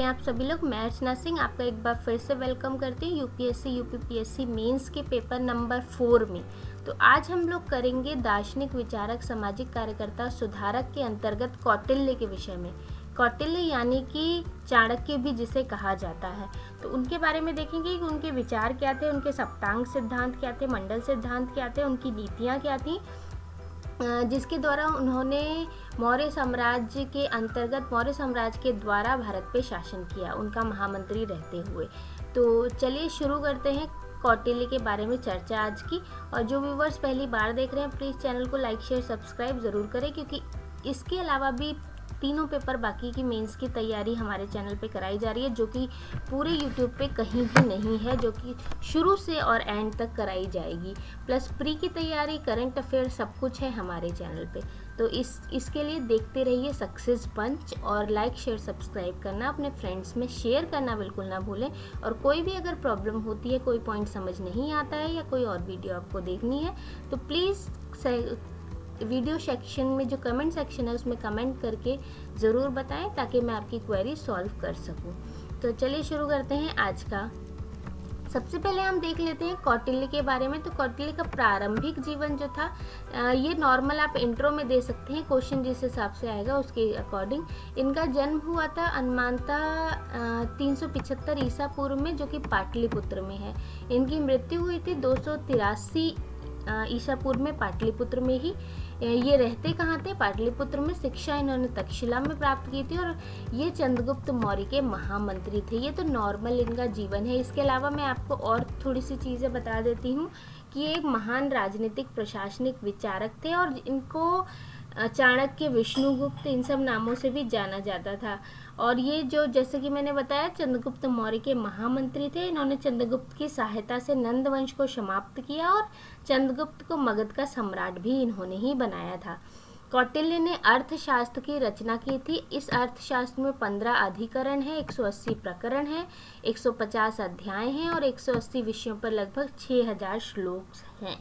हैं आप सभी लोग। मैं अर्चना सिंह आपका एक बार फिर से वेलकम करती हूँ यूपीएससी यूपीपीएससी मेंस के पेपर नंबर 4 में। तो आज हम लोग करेंगे दार्शनिक, विचारक, सामाजिक कार्यकर्ता, सुधारक के अंतर्गत कौटिल्य के विषय में। कौटिल्य यानी कि चाणक्य भी जिसे कहा जाता है, तो उनके बारे में देखेंगे कि उनके विचार क्या थे, उनके सप्तांग सिद्धांत क्या थे, मंडल सिद्धांत क्या थे, उनकी नीतियाँ क्या थी, जिसके द्वारा उन्होंने मौर्य साम्राज्य के अंतर्गत मौर्य साम्राज्य के द्वारा भारत पे शासन किया, उनका महामंत्री रहते हुए। तो चलिए शुरू करते हैं कौटिल्य के बारे में चर्चा आज की। और जो व्यूवर्स पहली बार देख रहे हैं प्लीज़ चैनल को लाइक शेयर सब्सक्राइब ज़रूर करें, क्योंकि इसके अलावा भी तीनों पेपर बाकी की मेंस की तैयारी हमारे चैनल पे कराई जा रही है, जो कि पूरे यूट्यूब पे कहीं भी नहीं है, जो कि शुरू से और एंड तक कराई जाएगी। प्लस प्री की तैयारी, करंट अफेयर सब कुछ है हमारे चैनल पे। तो इसके लिए देखते रहिए सक्सेस पंच, और लाइक शेयर सब्सक्राइब करना, अपने फ्रेंड्स में शेयर करना बिल्कुल ना भूलें। और कोई भी अगर प्रॉब्लम होती है, कोई पॉइंट समझ नहीं आता है या कोई और वीडियो आपको देखनी है, तो प्लीज़ वीडियो सेक्शन में जो कमेंट सेक्शन है उसमें कमेंट करके ज़रूर बताएं, ताकि मैं आपकी क्वेरी सॉल्व कर सकूं। तो चलिए शुरू करते हैं आज का। सबसे पहले हम देख लेते हैं कौटिल्य के बारे में। तो कौटिल्य का प्रारंभिक जीवन जो था, ये नॉर्मल आप इंट्रो में दे सकते हैं, क्वेश्चन जिस हिसाब से आएगा उसके अकॉर्डिंग। इनका जन्म हुआ था अनुमानतः 375 ईसा पूर्व में, जो कि पाटलिपुत्र में है। इनकी मृत्यु हुई थी 283 ईसा पूर्व में, पाटलिपुत्र में ही। ये रहते कहाँ थे? पाटलिपुत्र में। शिक्षा इन्होंने तक्षशिला में प्राप्त की थी, और ये चंद्रगुप्त मौर्य के महामंत्री थे। ये तो नॉर्मल इनका जीवन है। इसके अलावा मैं आपको और थोड़ी सी चीज़ें बता देती हूँ कि ये एक महान राजनीतिक प्रशासनिक विचारक थे, और इनको चाणक्य, विष्णुगुप्त, इन सब नामों से भी जाना जाता था। और ये जो जैसे कि मैंने बताया चंद्रगुप्त मौर्य के महामंत्री थे। इन्होंने चंद्रगुप्त की सहायता से नंद वंश को समाप्त किया, और चंद्रगुप्त को मगध का सम्राट भी इन्होंने ही बनाया था। कौटिल्य ने अर्थशास्त्र की रचना की थी। इस अर्थशास्त्र में 15 अधिकरण है, 180 प्रकरण है, 150 अध्याय हैं, और 180 विषयों पर लगभग 6000 श्लोक हैं।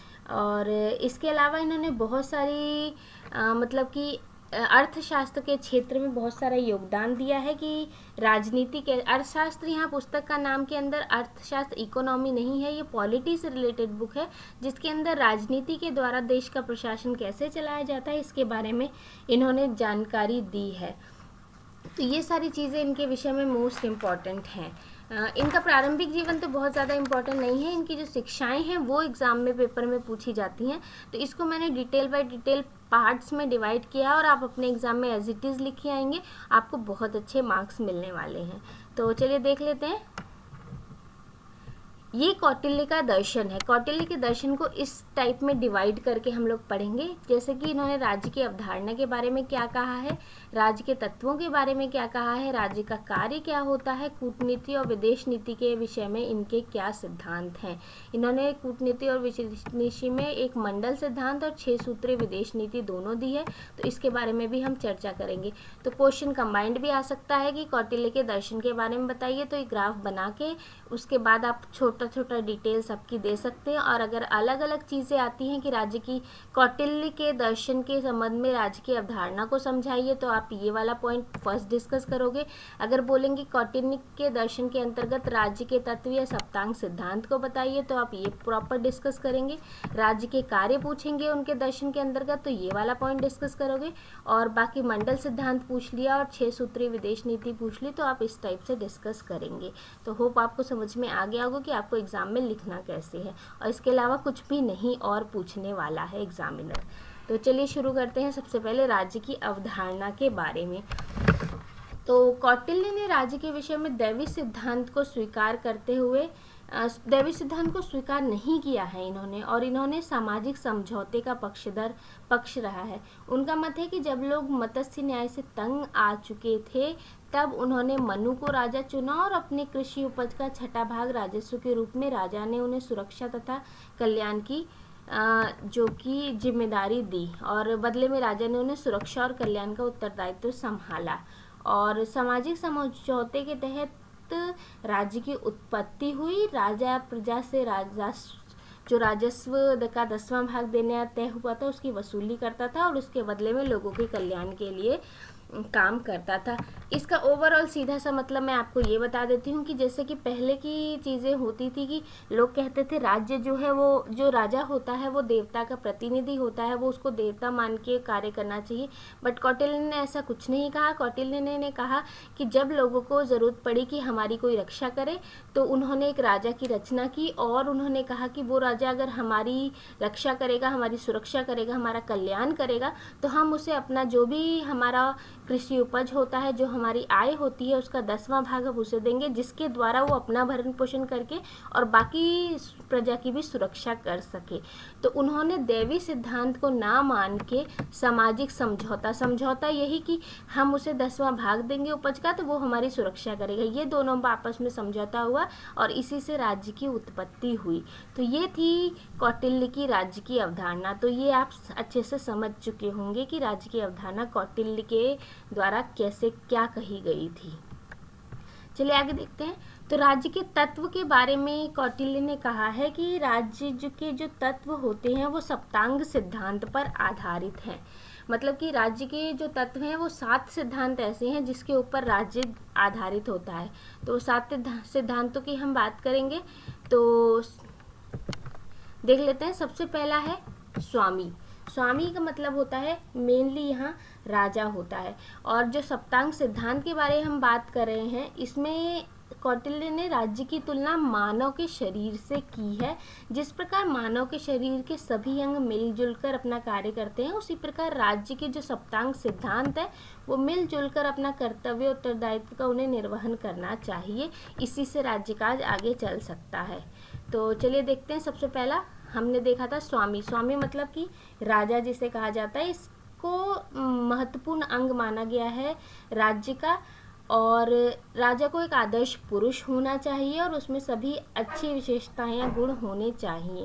और इसके अलावा इन्होंने बहुत सारी मतलब कि अर्थशास्त्र के क्षेत्र में बहुत सारा योगदान दिया है। कि राजनीति के अर्थशास्त्र, यहाँ पुस्तक का नाम के अंदर अर्थशास्त्र इकोनॉमी नहीं है, ये पॉलिटी से रिलेटेड बुक है, जिसके अंदर राजनीति के द्वारा देश का प्रशासन कैसे चलाया जाता है इसके बारे में इन्होंने जानकारी दी है। तो ये सारी चीज़ें इनके विषय में मोस्ट इम्पॉर्टेंट हैं। इनका प्रारंभिक जीवन तो बहुत ज़्यादा इम्पॉर्टेंट नहीं है। इनकी जो शिक्षाएं हैं वो एग्ज़ाम में पेपर में पूछी जाती हैं, तो इसको मैंने डिटेल बाय डिटेल पार्ट्स में डिवाइड किया, और आप अपने एग्ज़ाम में एज इट इज़ लिखे आएंगे, आपको बहुत अच्छे मार्क्स मिलने वाले हैं। तो चलिए देख लेते हैं। ये कौटिल्य का दर्शन है। कौटिल्य के दर्शन को इस टाइप में डिवाइड करके हम लोग पढ़ेंगे, जैसे कि इन्होंने राज्य की अवधारणा के बारे में क्या कहा है, राज्य के तत्वों के बारे में क्या कहा है, राज्य का कार्य क्या होता है, कूटनीति और विदेश नीति के विषय में इनके क्या सिद्धांत हैं। इन्होंने कूटनीति और विदेश नीति में एक मंडल सिद्धांत और 6 सूत्रीय विदेश नीति दोनों दी है, तो इसके बारे में भी हम चर्चा करेंगे। तो क्वेश्चन कंबाइंड भी आ सकता है कि कौटिल्य के दर्शन के बारे में बताइए, तो एक ग्राफ बना के उसके बाद आप छोटा डिटेल सबकी दे सकते हैं। और अगर अलग अलग चीज़ें आती हैं कि राज्य की कौटिल्य के दर्शन के संबंध में राज्य की अवधारणा को समझाइए, तो आप ये वाला पॉइंट फर्स्ट डिस्कस करोगे। अगर बोलेंगे कौटिल्य के दर्शन के अंतर्गत राज्य के तत्व या सप्तांग सिद्धांत को बताइए, तो आप ये प्रॉपर डिस्कस करेंगे। राज्य के कार्य पूछेंगे उनके दर्शन के अंतर्गत, तो ये वाला पॉइंट डिस्कस करोगे। और बाकी मंडल सिद्धांत पूछ लिया और 6 सूत्रीय विदेश नीति पूछ ली, तो आप इस टाइप से डिस्कस करेंगे। तो होप आपको समझ में आ गया होगा कि आपको एग्जाम में लिखना कैसे है, और इसके अलावा कुछ भी नहीं और पूछने वाला है एग्जामिनर। तो चलिए शुरू करते हैं सबसे पहले राज्य की अवधारणा के बारे में। तो कौटिल्य ने राज्य के विषय में दैवी सिद्धांत को स्वीकार करते हुए दैवी सिद्धांत को स्वीकार नहीं किया है इन्होंने, और इन्होंने सामाजिक समझौते का पक्ष रहा है। उनका मत है कि जब लोग मत्स्य न्याय से तंग आ चुके थे, तब उन्होंने मनु को राजा चुना, और अपने कृषि उपज का 6वां भाग राजस्व के रूप में राजा ने उन्हें सुरक्षा तथा कल्याण की जो कि जिम्मेदारी दी, और बदले में राजा ने उन्हें सुरक्षा और कल्याण का उत्तरदायित्व संभाला। और सामाजिक समझौते के तहत राज्य की उत्पत्ति हुई। राजा प्रजा से जो राजस्व का 10वां भाग देने तय हुआ था उसकी वसूली करता था, और उसके बदले में लोगों के कल्याण के लिए काम करता था। इसका ओवरऑल सीधा सा मतलब मैं आपको ये बता देती हूँ कि जैसे कि पहले की चीज़ें होती थी कि लोग कहते थे राज्य जो है वो, जो राजा होता है वो देवता का प्रतिनिधि होता है, वो उसको देवता मान के कार्य करना चाहिए। बट कौटिल्य ने ऐसा कुछ नहीं कहा। कौटिल्य ने कहा कि जब लोगों को ज़रूरत पड़ी कि हमारी कोई रक्षा करे तो उन्होंने एक राजा की रचना की और उन्होंने कहा कि वो राजा अगर हमारी रक्षा करेगा, हमारी सुरक्षा करेगा, हमारा कल्याण करेगा तो हम उसे अपना जो भी हमारा कृषि उपज होता है, जो हमारी आय होती है, उसका 10वां भाग हम उसे देंगे, जिसके द्वारा वो अपना भरण पोषण करके और बाकी प्रजा की भी सुरक्षा कर सके। तो उन्होंने दैवी सिद्धांत को ना मान के सामाजिक समझौता यही कि हम उसे 10वां भाग देंगे उपज का तो वो हमारी सुरक्षा करेगा, ये दोनों आपस में समझौता हुआ और इसी से राज्य की उत्पत्ति हुई। तो ये थी कौटिल्य की राज्य की अवधारणा। तो ये आप अच्छे से समझ चुके होंगे कि राज्य की अवधारणा कौटिल्य के द्वारा कैसे क्या कही गई थी। चलिए आगे देखते हैं। तो राज्य के तत्व के बारे में कौटिल्य ने कहा है कि राज्य के जो तत्व होते हैं वो सप्तांग सिद्धांत पर आधारित हैं। मतलब कि राज्य के जो तत्व हैं वो 7 सिद्धांत ऐसे हैं जिसके ऊपर राज्य आधारित होता है। तो 7 सिद्धांतों की हम बात करेंगे तो देख लेते हैं। सबसे पहला है स्वामी। स्वामी का मतलब होता है मेनली यहाँ राजा होता है। और जो सप्तांग सिद्धांत के बारे में हम बात कर रहे हैं इसमें कौटिल्य ने राज्य की तुलना मानव के शरीर से की है। जिस प्रकार मानव के शरीर के सभी अंग मिलजुल कर अपना कार्य करते हैं, उसी प्रकार राज्य के जो सप्तांग सिद्धांत है वो मिलजुल कर अपना कर्तव्य उत्तरदायित्व का उन्हें निर्वहन करना चाहिए। इसी से राज्य काज आगे चल सकता है। तो चलिए देखते हैं। सबसे पहला हमने देखा था स्वामी। स्वामी मतलब कि राजा जिसे कहा जाता है, इसको महत्वपूर्ण अंग माना गया है राज्य का। और राजा को एक आदर्श पुरुष होना चाहिए और उसमें सभी अच्छी विशेषताएं या गुण होने चाहिए।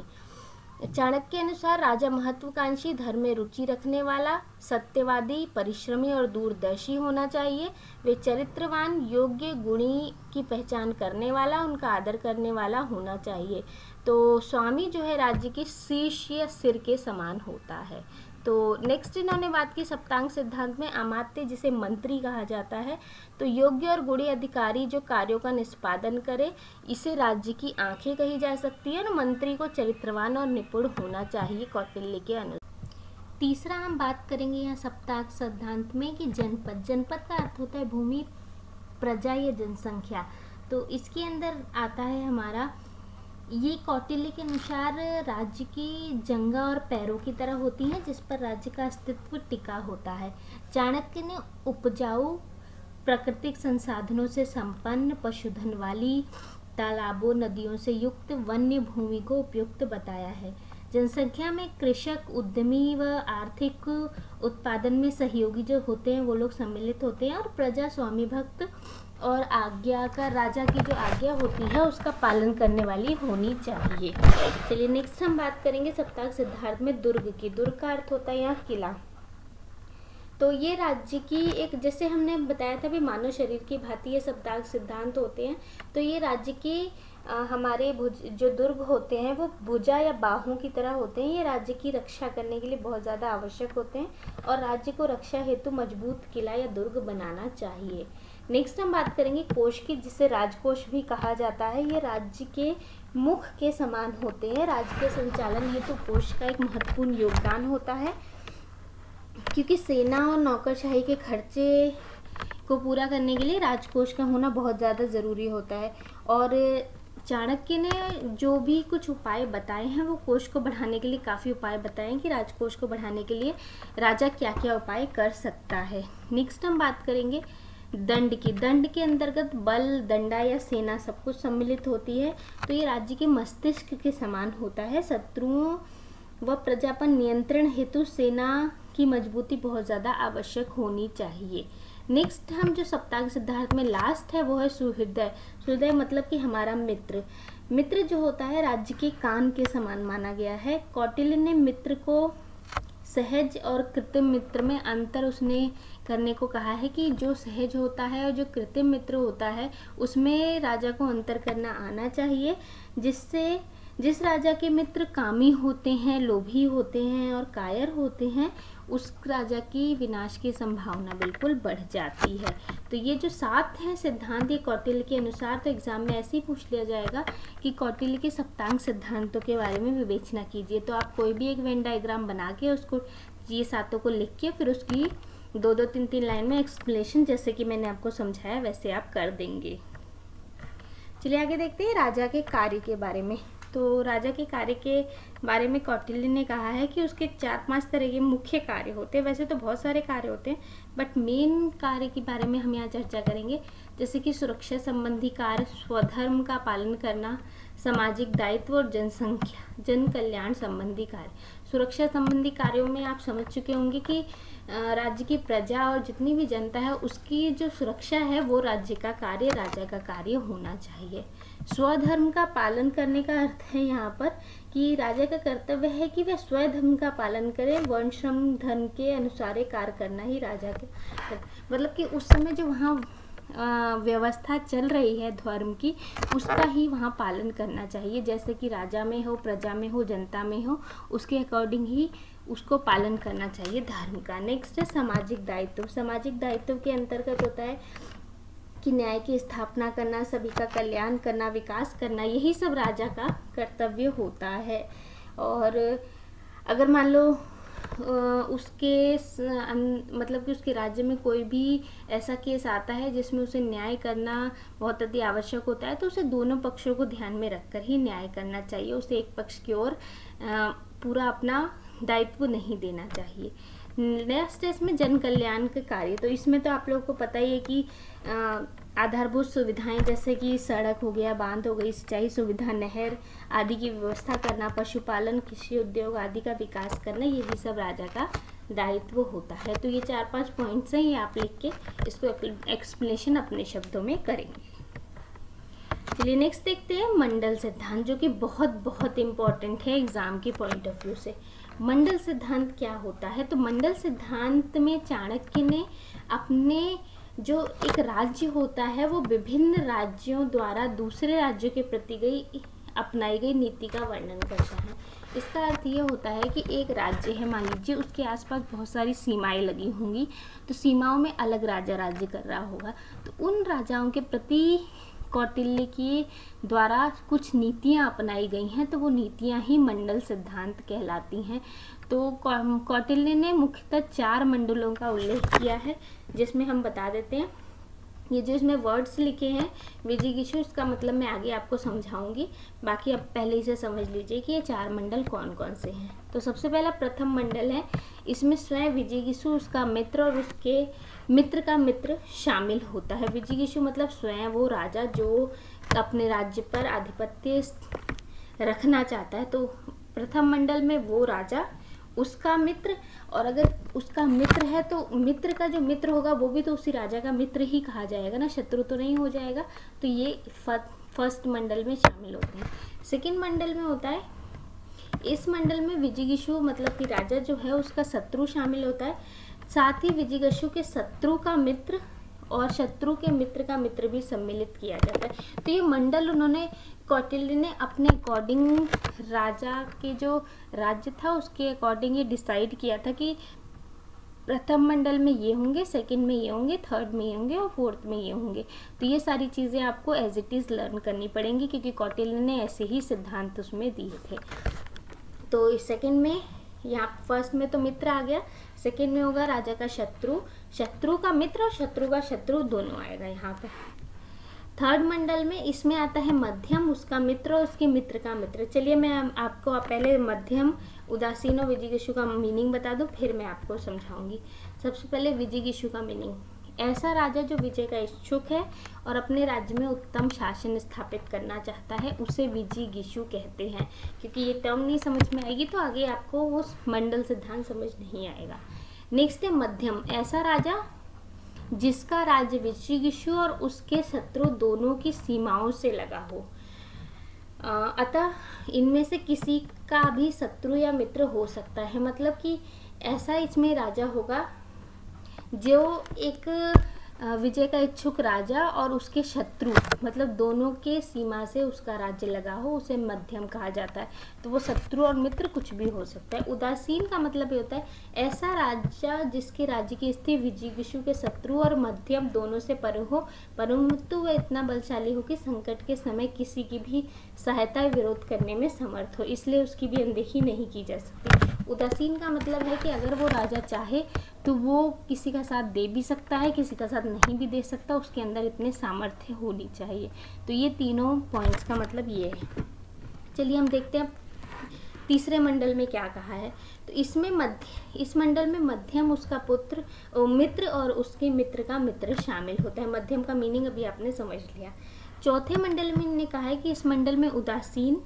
चाणक्य के अनुसार राजा महत्वाकांक्षी, धर्म में रुचि रखने वाला, सत्यवादी, परिश्रमी और दूरदर्शी होना चाहिए। वे चरित्रवान, योग्य, गुणी की पहचान करने वाला, उनका आदर करने वाला होना चाहिए। तो स्वामी जो है राज्य के शीर्ष या सिर के समान होता है। तो नेक्स्ट इन्होंने बात की सप्तांग सिद्धांत में अमात्य जिसे मंत्री कहा जाता है। तो योग्य और गुणी अधिकारी जो कार्यों का निष्पादन करे, इसे राज्य की आंखें कही जा सकती है। और मंत्री को चरित्रवान और निपुण होना चाहिए कौटिल्य के अनुसार। तीसरा हम बात करेंगे यहाँ सप्तांग सिद्धांत में कि जनपद। जनपद का अर्थ होता है भूमि, प्रजा या जनसंख्या। तो इसके अंदर आता है हमारा, ये कौटिल्य के अनुसार राज्य की जंगा और पैरों की तरह होती हैं जिस पर राज्य का अस्तित्व टिका होता है। चाणक्य ने उपजाऊ, प्राकृतिक संसाधनों से संपन्न, पशुधन वाली, तालाबों नदियों से युक्त वन्य भूमि को उपयुक्त बताया है। जनसंख्या में कृषक, उद्यमी व आर्थिक उत्पादन में सहयोगी जो होते हैं वो लोग सम्मिलित होते हैं। और प्रजा स्वामी भक्त और आज्ञाकार, राजा की जो आज्ञा होती है उसका पालन करने वाली होनी चाहिए। चलिए नेक्स्ट हम बात करेंगे सप्तांग सिद्धांत में दुर्ग की। दुर्ग का अर्थ होता है यहाँ किला। तो ये राज्य की एक, जैसे हमने बताया था भी मानव शरीर की भांति ये सप्तांग सिद्धांत होते हैं। तो ये राज्य के हमारे जो दुर्ग होते हैं वो भुजा या बाहों की तरह होते हैं। ये राज्य की रक्षा करने के लिए बहुत ज़्यादा आवश्यक होते हैं और राज्य को रक्षा हेतु मजबूत किला या दुर्ग बनाना चाहिए। नेक्स्ट हम बात करेंगे कोष की, जिसे राजकोष भी कहा जाता है। ये राज्य के मुख के समान होते हैं। राज्य के संचालन हेतु कोष का एक महत्वपूर्ण योगदान होता है, क्योंकि सेना और नौकरशाही के खर्चे को पूरा करने के लिए राजकोष का होना बहुत ज़्यादा ज़रूरी होता है। और चाणक्य ने जो भी कुछ उपाय बताए हैं वो कोष को बढ़ाने के लिए काफ़ी उपाय बताए हैं कि राजकोष को बढ़ाने के लिए राजा क्या क्या उपाय कर सकता है। नेक्स्ट हम बात करेंगे दंड की। दंड के अंतर्गत बल, दंडा या सेना सब कुछ सम्मिलित होती है। तो ये राज्य के मस्तिष्क के समान होता है। शत्रुओं व प्रजा पर नियंत्रण हेतु सेना की मजबूती बहुत ज़्यादा आवश्यक होनी चाहिए। नेक्स्ट हम जो सप्तांग सिद्धांत में लास्ट है वो है सुहृदय। सुहृदय मतलब कि हमारा मित्र। मित्र जो होता है राज्य के कान के समान माना गया है। कौटिल्य ने मित्र को सहज और कृत्रिम मित्र में अंतर उसने करने को कहा है कि जो सहज होता है और जो कृत्रिम मित्र होता है उसमें राजा को अंतर करना आना चाहिए, जिससे जिस राजा के मित्र कामी होते हैं, लोभी होते हैं और कायर होते हैं, उस राजा की विनाश की संभावना बिल्कुल बढ़ जाती है। तो ये जो 7 हैं सिद्धांत, ये कौटिल्य के अनुसार, तो एग्जाम में ऐसे ही पूछ लिया जाएगा कि कौटिल्य के सप्तांग सिद्धांतों के बारे में विवेचना कीजिए। तो आप कोई भी एक वेन डायग्राम बना के उसको, ये 7 को लिख के, फिर उसकी 2-2, 3-3 लाइन में एक्सप्लेनेशन जैसे कि मैंने आपको समझाया वैसे आप कर देंगे। चलिए आगे देखते हैं राजा के कार्य के बारे में। तो राजा के कार्य के बारे में कौटिल्य ने कहा है कि उसके 4-5 तरह के मुख्य कार्य होते हैं। वैसे तो बहुत सारे कार्य होते हैं, बट मेन कार्य के बारे में हम यहाँ चर्चा करेंगे, जैसे कि सुरक्षा संबंधी कार्य, स्वधर्म का पालन करना, सामाजिक दायित्व और जन कल्याण संबंधी कार्य। सुरक्षा संबंधी कार्यों में आप समझ चुके होंगे कि राज्य की प्रजा और जितनी भी जनता है उसकी जो सुरक्षा है वो राज्य का कार्य, राजा का कार्य होना चाहिए। स्वधर्म का पालन करने का अर्थ है यहाँ पर कि राजा का कर्तव्य है कि वह स्वधर्म का पालन करे, वर्ण श्रम धर्म के अनुसार कार्य करना ही राजा के, मतलब कि उस समय जो वहाँ व्यवस्था चल रही है धर्म की, उसका ही वहाँ पालन करना चाहिए। जैसे कि राजा में हो, प्रजा में हो, जनता में हो, उसके अकॉर्डिंग ही उसको पालन करना चाहिए धर्म का। नेक्स्ट है सामाजिक दायित्व। सामाजिक दायित्व के अंतर्गत होता है कि न्याय की स्थापना करना, सभी का कल्याण करना, विकास करना, यही सब राजा का कर्तव्य होता है। और अगर मान लो उसके मतलब कि उसके राज्य में कोई भी ऐसा केस आता है जिसमें उसे न्याय करना बहुत अति आवश्यक होता है, तो उसे दोनों पक्षों को ध्यान में रखकर ही न्याय करना चाहिए। उसे एक पक्ष की ओर पूरा अपना दायित्व नहीं देना चाहिए। नेक्स्ट है इसमें जन कल्याण के कार्य। तो इसमें तो आप लोगों को पता ही है कि आधारभूत सुविधाएं जैसे कि सड़क हो गया, बांध हो गई, सिंचाई सुविधा, नहर आदि की व्यवस्था करना, पशुपालन, कृषि उद्योग आदि का विकास करना, यही सब राजा का दायित्व होता है। तो ये 4-5 पॉइंट्स हैं, ये आप लिख के इसको एक्सप्लेनेशन अपने शब्दों में करेंगे। चलिए नेक्स्ट देखते हैं मंडल सिद्धांत, जो कि बहुत बहुत इम्पॉर्टेंट है एग्जाम के पॉइंट ऑफ व्यू से। मंडल सिद्धांत क्या होता है? तो मंडल सिद्धांत में चाणक्य ने अपने जो एक राज्य होता है वो विभिन्न राज्यों द्वारा दूसरे राज्यों के प्रति अपनाई गई नीति का वर्णन करता है। इसका अर्थ ये होता है कि एक राज्य है, मान लीजिए उसके आसपास बहुत सारी सीमाएं लगी होंगी, तो सीमाओं में अलग राजा राज्य कर रहा होगा, तो उन राजाओं के प्रति कौटिल्य के द्वारा कुछ नीतियां अपनाई गई हैं, तो वो नीतियां ही मंडल सिद्धांत कहलाती हैं। तो कौटिल्य ने मुख्यतः 4 मंडलों का उल्लेख किया है, जिसमें हम बता देते हैं। ये जो इसमें वर्ड्स लिखे हैं विजिगीषु, इसका मतलब मैं आगे आपको समझाऊंगी, बाकी आप पहले इसे समझ लीजिए कि ये 4 मंडल कौन कौन से हैं। तो सबसे पहला प्रथम मंडल है, इसमें स्वयं विजिगीषु, उसका मित्र और उसके मित्र का मित्र शामिल होता है। विजिगीषु मतलब स्वयं वो राजा जो अपने राज्य पर आधिपत्य रखना चाहता है, तो प्रथम मंडल में वो राजा, उसका मित्र, और अगर उसका मित्र है तो मित्र का जो मित्र होगा वो भी तो उसी राजा का मित्र ही कहा जाएगा ना, शत्रु तो नहीं हो जाएगा। तो ये फर्स्ट मंडल में शामिल होते हैं। सेकंड मंडल में होता है, इस मंडल में विजिगीषु मतलब कि राजा जो है उसका शत्रु शामिल होता है, साथ ही विजिगीषु के शत्रु का मित्र और शत्रु के मित्र का मित्र भी सम्मिलित किया जाता है। तो ये मंडल उन्होंने कौटिल्य ने अपने अकॉर्डिंग राजा के जो राज्य था उसके अकॉर्डिंग ये डिसाइड किया था कि प्रथम मंडल में ये होंगे, सेकंड में ये होंगे, थर्ड में ये होंगे और फोर्थ में ये होंगे। तो ये सारी चीज़ें आपको एज इट इज़ लर्न करनी पड़ेंगी, क्योंकि कौटिल्य ने ऐसे ही सिद्धांत उसमें दिए थे। तो इस सेकंड में, यहाँ फर्स्ट में तो मित्र आ गया, सेकंड में होगा राजा का शत्रु, शत्रु का मित्र और शत्रु का शत्रु दोनों आएगा यहाँ पे। थर्ड मंडल में इसमें आता है मध्यम, उसका मित्र और उसके मित्र का मित्र। चलिए मैं आपको पहले मध्यम, उदासीन और विजिगीषु का मीनिंग बता दूं, फिर मैं आपको समझाऊंगी। सबसे पहले विजिगीषु का मीनिंग, ऐसा राजा जो विजय का इच्छुक है और अपने राज्य में उत्तम शासन स्थापित करना चाहता है, उसे विजिगीषु कहते हैं। क्योंकि ये टर्म नहीं समझ में आएगी तो आगे आपको वो मंडल सिद्धांत समझ नहीं आएगा। नेक्स्ट है मध्यम, ऐसा राजा जिसका राज्य विजिगीषु और उसके शत्रु दोनों की सीमाओं से लगा हो। अतः इनमें से किसी का भी शत्रु या मित्र हो सकता है। मतलब कि ऐसा इसमें राजा होगा जो एक विजय का इच्छुक राजा और उसके शत्रु, मतलब दोनों के सीमा से उसका राज्य लगा हो, उसे मध्यम कहा जाता है। तो वो शत्रु और मित्र कुछ भी हो सकता है। उदासीन का मतलब ये होता है ऐसा राजा जिसके राज्य की स्थिति विजिगीषु के शत्रु और मध्यम दोनों से परे हो, परंतु वह इतना बलशाली हो कि संकट के समय किसी की भी सहायता विरोध करने में समर्थ हो, इसलिए उसकी भी अनदेखी नहीं की जा सकती। उदासीन का मतलब है कि अगर वो राजा चाहे तो वो किसी का साथ दे भी सकता है, किसी का साथ नहीं भी दे सकता, उसके अंदर इतने सामर्थ्य होनी चाहिए। तो ये तीनों पॉइंट्स का मतलब ये है। चलिए हम देखते हैं तीसरे मंडल में क्या कहा है। तो इसमें इस मंडल में मध्यम, उसका पुत्र, मित्र और उसके मित्र का मित्र शामिल होता है। मध्यम का मीनिंग अभी आपने समझ लिया। चौथे मंडल में इन्होंने कहा है कि इस मंडल में उदासीन,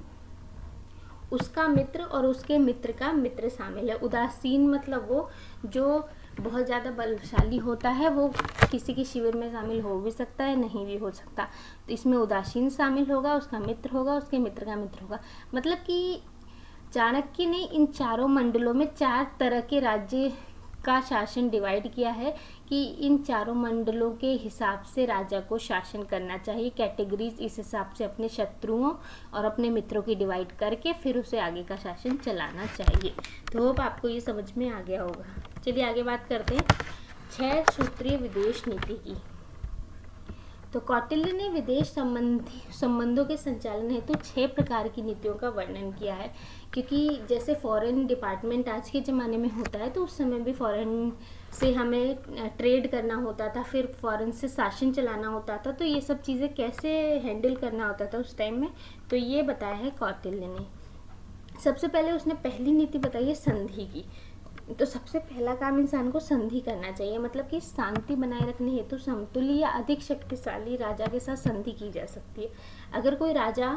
उसका मित्र और उसके मित्र का मित्र शामिल है। उदासीन मतलब वो जो बहुत ज़्यादा बलशाली होता है, वो किसी के शिविर में शामिल हो भी सकता है, नहीं भी हो सकता। तो इसमें उदासीन शामिल होगा, उसका मित्र होगा, उसके मित्र का मित्र होगा। मतलब कि चाणक्य ने इन चारों मंडलों में 4 तरह के राज्य का शासन डिवाइड किया है कि इन चारों मंडलों के हिसाब से राजा को शासन करना चाहिए। कैटेगरीज इस हिसाब से अपने शत्रुओं और अपने मित्रों की डिवाइड करके फिर उसे आगे का शासन चलाना चाहिए। तो होप आपको ये समझ में आ गया होगा। चलिए आगे बात करते हैं 6 सूत्रीय विदेश नीति की। तो कौटिल्य ने विदेश संबंधों के संचालन हेतु 6 प्रकार की नीतियों का वर्णन किया है। क्योंकि जैसे फॉरेन डिपार्टमेंट आज के ज़माने में होता है, तो उस समय भी फॉरेन से हमें ट्रेड करना होता था, फिर फॉरेन से शासन चलाना होता था। तो ये सब चीज़ें कैसे हैंडल करना होता था उस टाइम में, तो ये बताया है कौटिल्य ने। सबसे पहले उसने पहली नीति बताई है संधि की। तो सबसे पहला काम इंसान को संधि करना चाहिए, मतलब कि शांति बनाए रखने हेतु समतुल्य या अधिक शक्तिशाली राजा के साथ संधि की जा सकती है। अगर कोई राजा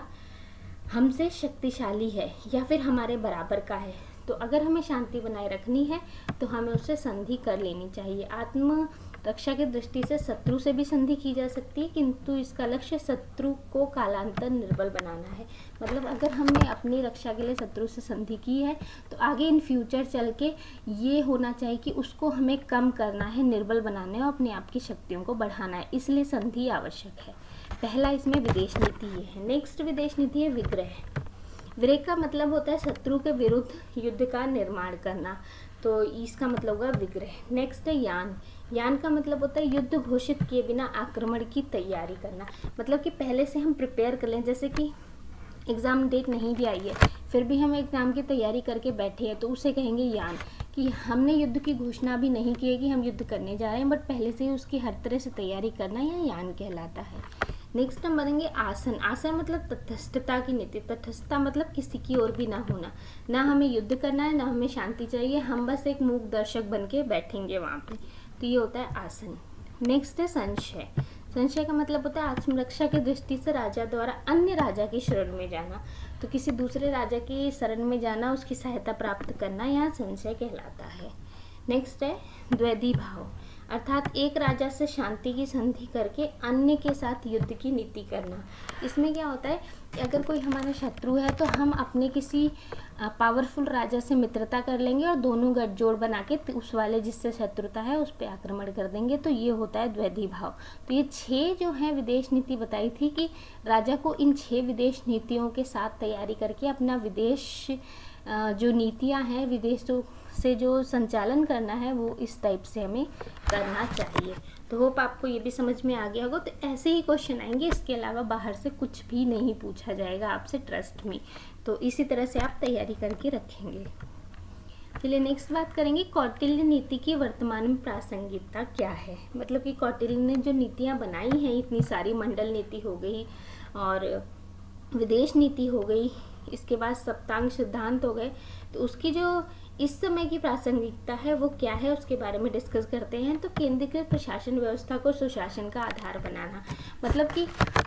हमसे शक्तिशाली है या फिर हमारे बराबर का है, तो अगर हमें शांति बनाए रखनी है तो हमें उससे संधि कर लेनी चाहिए। आत्म रक्षा की दृष्टि से शत्रु से भी संधि की जा सकती है, किंतु इसका लक्ष्य शत्रु को कालांतर निर्बल बनाना है। मतलब अगर हमने अपनी रक्षा के लिए शत्रु से संधि की है, तो आगे इन फ्यूचर चल के ये होना चाहिए कि उसको हमें कम करना है, निर्बल बनाना है और अपने आप की शक्तियों को बढ़ाना है, इसलिए संधि आवश्यक है। पहला इसमें विदेश नीति ये है। नेक्स्ट विदेश नीति है विग्रह। विग्रह का मतलब होता है शत्रु के विरुद्ध युद्ध का निर्माण करना, तो इसका मतलब होगा विग्रह। नेक्स्ट है यान। यान का मतलब होता है युद्ध घोषित किए बिना आक्रमण की तैयारी करना, मतलब कि पहले से हम प्रिपेयर कर लें। जैसे कि एग्ज़ाम डेट नहीं भी आई है, फिर भी हम एग्ज़ाम की तैयारी करके बैठे हैं, तो उसे कहेंगे यान। कि हमने युद्ध की घोषणा भी नहीं की है कि हम युद्ध करने जा रहे हैं, बट पहले से ही उसकी हर तरह से तैयारी करना यह यान कहलाता है। नेक्स्ट हम बनेंगे आसन। आसन मतलब तटस्थता की नीति। तटस्थता मतलब किसी की ओर भी ना होना, ना हमें युद्ध करना है, ना हमें शांति चाहिए, हम बस एक मूक दर्शक बन के बैठेंगे वहाँ पे, तो ये होता है आसन। नेक्स्ट है संशय। संशय का मतलब होता है आत्मरक्षा की दृष्टि से राजा द्वारा अन्य राजा की शरण में जाना, तो किसी दूसरे राजा की शरण में जाना, उसकी सहायता प्राप्त करना, यहाँ संशय कहलाता है। नेक्स्ट है द्वैधी भाव, अर्थात एक राजा से शांति की संधि करके अन्य के साथ युद्ध की नीति करना। इसमें क्या होता है कि अगर कोई हमारा शत्रु है तो हम अपने किसी पावरफुल राजा से मित्रता कर लेंगे और दोनों गठजोड़ बना के उस वाले जिससे शत्रुता है उस पर आक्रमण कर देंगे, तो ये होता है द्वैधी भाव। तो ये 6 जो है विदेश नीति बताई थी कि राजा को इन 6 विदेश नीतियों के साथ तैयारी करके अपना विदेश जो नीतियां हैं विदेशों से जो संचालन करना है वो इस टाइप से हमें करना चाहिए। तो होप आपको ये भी समझ में आ गया होगा। तो ऐसे ही क्वेश्चन आएंगे, इसके अलावा बाहर से कुछ भी नहीं पूछा जाएगा आपसे, ट्रस्ट मी। तो इसी तरह से आप तैयारी करके रखेंगे। चलिए नेक्स्ट बात करेंगे कौटिल्य नीति की वर्तमान में प्रासंगिकता क्या है। मतलब कि कौटिल्य ने जो नीतियाँ बनाई हैं, इतनी सारी मंडल नीति हो गई और विदेश नीति हो गई, इसके बाद सप्तांग सिद्धांत हो गए, तो उसकी जो इस समय की प्रासंगिकता है वो क्या है उसके बारे में डिस्कस करते हैं। तो केंद्रीकृत प्रशासन व्यवस्था को सुशासन का आधार बनाना, मतलब कि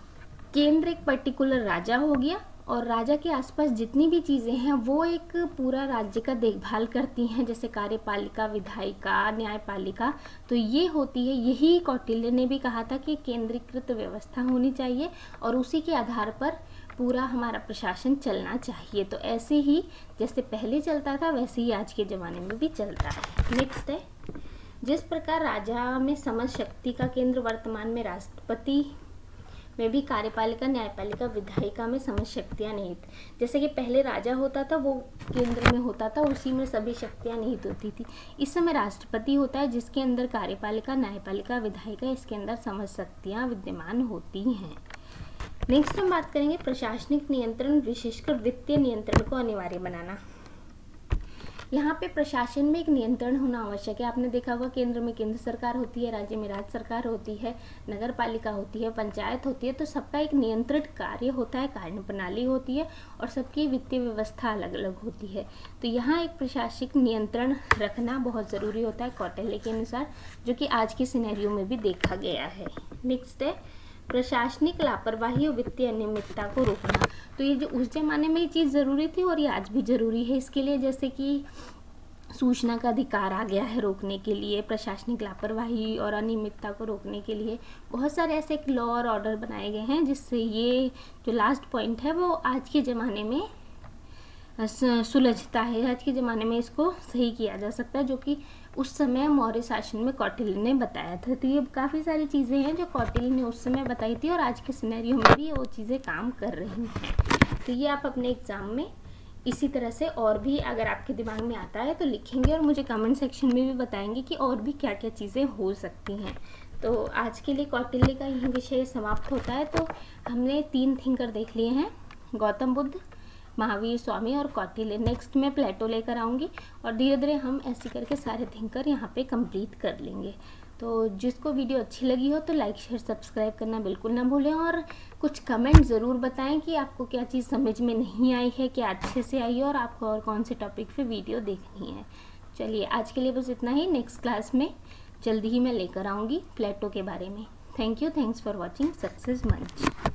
केंद्र एक पर्टिकुलर राजा हो गया और राजा के आसपास जितनी भी चीज़ें हैं वो एक पूरा राज्य का देखभाल करती हैं, जैसे कार्यपालिका, विधायिका, न्यायपालिका। तो ये होती है, यही कौटिल्य ने भी कहा था कि केंद्रीकृत व्यवस्था होनी चाहिए और उसी के आधार पर पूरा हमारा प्रशासन चलना चाहिए। तो ऐसे ही जैसे पहले चलता था वैसे ही आज के ज़माने में भी चलता है। नेक्स्ट है जिस प्रकार राजा में समझ शक्ति का केंद्र वर्तमान में राष्ट्रपति में भी कार्यपालिका, न्यायपालिका, विधायिका में समझ शक्तियाँ निहित। जैसे कि पहले राजा होता था, वो केंद्र में होता था, उसी में सभी शक्तियाँ निहित होती थी। इस समय राष्ट्रपति होता है, जिसके अंदर कार्यपालिका, न्यायपालिका, विधायिका, इसके अंदर समझ शक्तियाँ विद्यमान होती हैं। नेक्स्ट हम बात करेंगे प्रशासनिक नियंत्रण, विशेषकर वित्तीय नियंत्रण को अनिवार्य बनाना। यहाँ पे प्रशासन में एक नियंत्रण होना आवश्यक है। आपने देखा होगा केंद्र में केंद्र सरकार होती है, राज्य में राज्य सरकार होती है, नगर पालिका होती है, पंचायत होती है, तो सबका एक नियंत्रित कार्य होता है, कार्य प्रणाली होती है और सबकी वित्तीय व्यवस्था अलग अलग होती है। तो यहाँ एक प्रशासनिक नियंत्रण रखना बहुत ज़रूरी होता है कौटिल्य के अनुसार, जो कि आज के सिनेरियो में भी देखा गया है। नेक्स्ट है प्रशासनिक लापरवाही और वित्तीय अनियमितता को रोकना। तो ये जो उस जमाने में ये चीज़ ज़रूरी थी और ये आज भी ज़रूरी है इसके लिए, जैसे कि सूचना का अधिकार आ गया है रोकने के लिए, प्रशासनिक लापरवाही और अनियमितता को रोकने के लिए बहुत सारे ऐसे लॉ और ऑर्डर बनाए गए हैं, जिससे ये जो लास्ट पॉइंट है वो आज के ज़माने में सुलझता है। आज के ज़माने में इसको सही किया जा सकता है, जो कि उस समय मौर्य शासन में कौटिल्य ने बताया था। तो ये काफ़ी सारी चीज़ें हैं जो कौटिल्य ने उस समय बताई थी और आज के सिनेरियो में भी वो चीज़ें काम कर रही हैं। तो ये आप अपने एग्ज़ाम में इसी तरह से और भी अगर आपके दिमाग में आता है तो लिखेंगे और मुझे कमेंट सेक्शन में भी बताएंगे कि और भी क्या क्या चीज़ें हो सकती हैं। तो आज के लिए कौटिल्य का यह विषय समाप्त होता है। तो हमने 3 थिंकर देख लिए हैं, गौतम बुद्ध, महावीर स्वामी और कौटिल्य। नेक्स्ट मैं प्लेटो लेकर आऊँगी और धीरे धीरे हम ऐसे करके सारे थिंकर यहाँ पे कंप्लीट कर लेंगे। तो जिसको वीडियो अच्छी लगी हो तो लाइक शेयर सब्सक्राइब करना बिल्कुल ना भूलें और कुछ कमेंट ज़रूर बताएं कि आपको क्या चीज़ समझ में नहीं आई है, क्या अच्छे से आई है और आपको और कौन से टॉपिक पे वीडियो देखनी है। चलिए आज के लिए बस इतना ही। नेक्स्ट क्लास में जल्दी ही मैं लेकर आऊँगी प्लेटो के बारे में। Thank you, thanks for watching success मंच।